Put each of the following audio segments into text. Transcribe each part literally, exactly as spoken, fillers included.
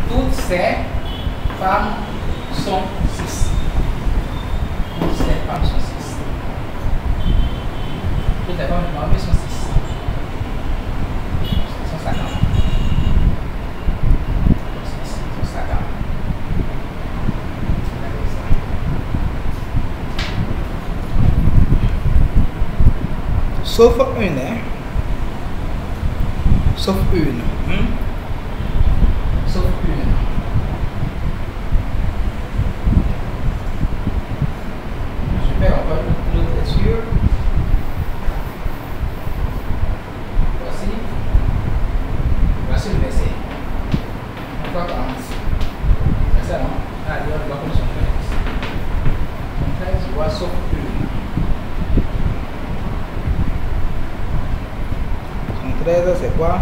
Toutes ces femmes sont six. Toutes ces femmes sont six. Toutes les femmes du Maroc sont six. Elles sont cinquante. six, elles sont cinquante. Sauf une, hein? Sauf une. Hmm? Sauf une. Super, on va l'autre sûr. Voici. Voici le verset. On va commencer. C'est ça, non? Ah, il y a le bloc sur treize. Sur treize, je vois sauf une. treize, c'est quoi?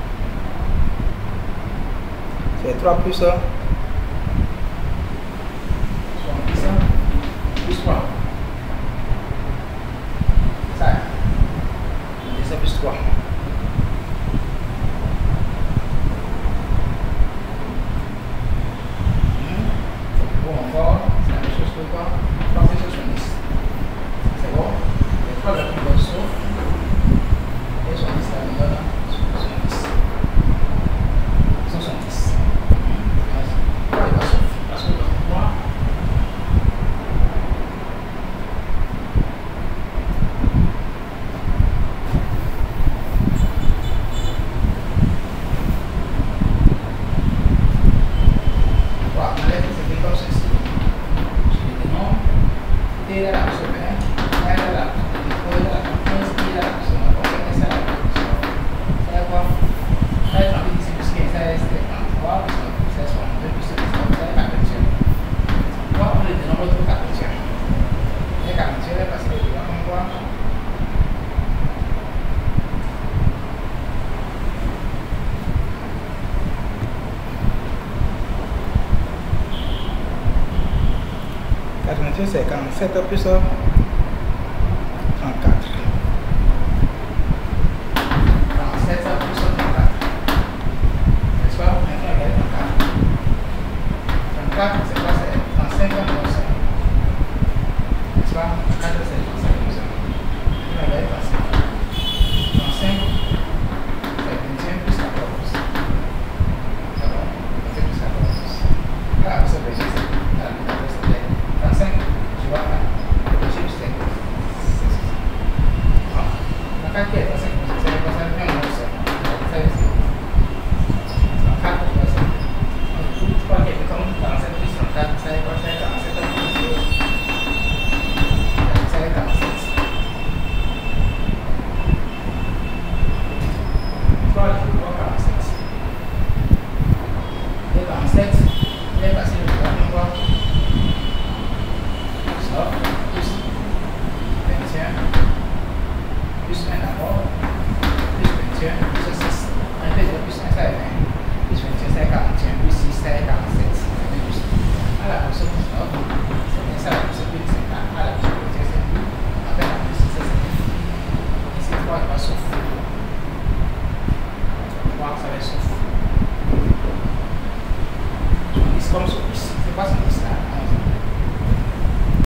C'est trois plus un. Plus trois. Ça. C'est plus trois. Bon, encore. C'est la même chose que quoi? trois plus soixante-dix. C'est bon? Les trois la plus bonne sauf. Et soixante-dix la meilleure là. soixante-dix. soixante-dix. C'est quarante-sept plus trente-quatre. quarante-sept plus trente-quatre. N'est-ce pas? Maintenant, il y a trente-quatre. trente-quatre, c'est quoi? C'est trente-cinq pour cent. N'est-ce pas? trente-quatre, c'est trente-cinq pour cent. Maintenant, il y a trente-cinq. trente-cinq, c'est vingt et un plus quatorze. D'accord? vingt et un plus quatorze. Là, vous savez, c'est trente-cinq. Tu vois, le chiffre c'est la carte est trente-cinq pour cent, c'est le pourcentage pour cent. trente-quatre pour cent. Tu crois qu'il y a comme quarante-sept plus trente-quatre, ça est quoi? Ça est quarante-sept plus zéro. Ça est quarante-sept. trois.